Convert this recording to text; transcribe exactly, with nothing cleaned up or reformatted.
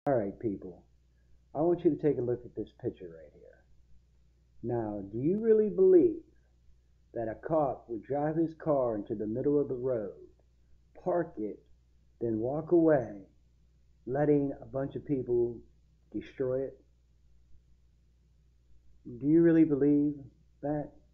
Alright, people, I want you to take a look at this picture right here. Now, do you really believe that a cop would drive his car into the middle of the road, park it, then walk away, letting a bunch of people destroy it? Do you really believe that?